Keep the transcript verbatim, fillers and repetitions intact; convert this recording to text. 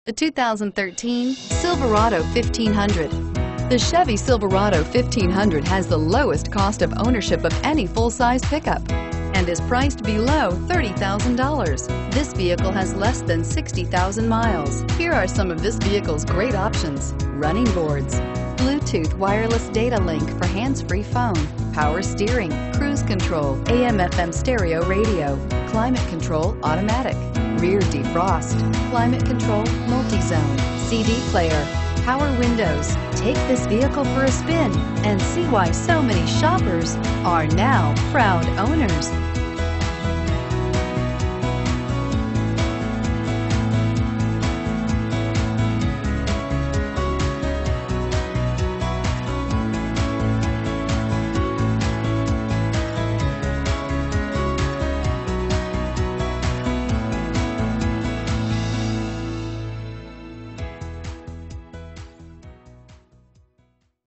The two thousand thirteen Silverado fifteen hundred. The Chevy Silverado fifteen hundred has the lowest cost of ownership of any full-size pickup and is priced below thirty thousand dollars. This vehicle has less than sixty thousand miles. Here are some of this vehicle's great options: running boards, Bluetooth wireless data link for hands-free phone, power steering, cruise control, A M F M stereo radio, climate control automatic, rear defrost, climate control multi-zone, C D player, power windows. Take this vehicle for a spin and see why so many shoppers are now proud owners.